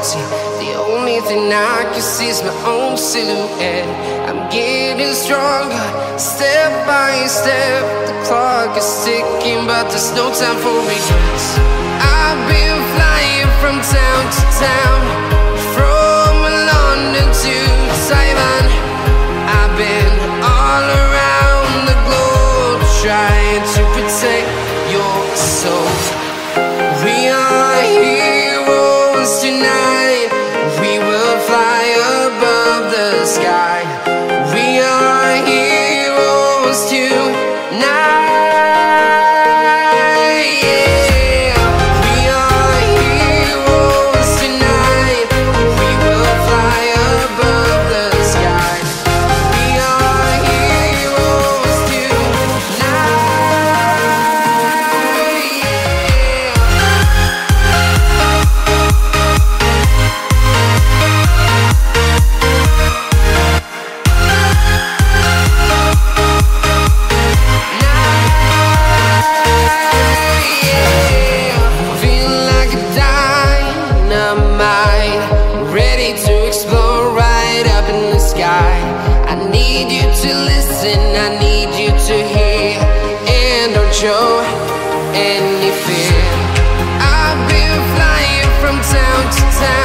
empty. The only thing I can see is my own silhouette. I'm getting stronger, step by step. The clock is ticking, but there's no time for regrets. I've been flying from town to town, from London to Taiwan. I've been all around the globe, trying to protect your soul. We are heroes tonight. We will fly above the sky. We are heroes tonight. Yeah. We are heroes tonight. We will fly above the sky. We are heroes tonight. Feeling like a dynamite, ready to explode right up in the sky. I need you to listen, I need you to hear, and don't show any fear. I've been flying from town to town,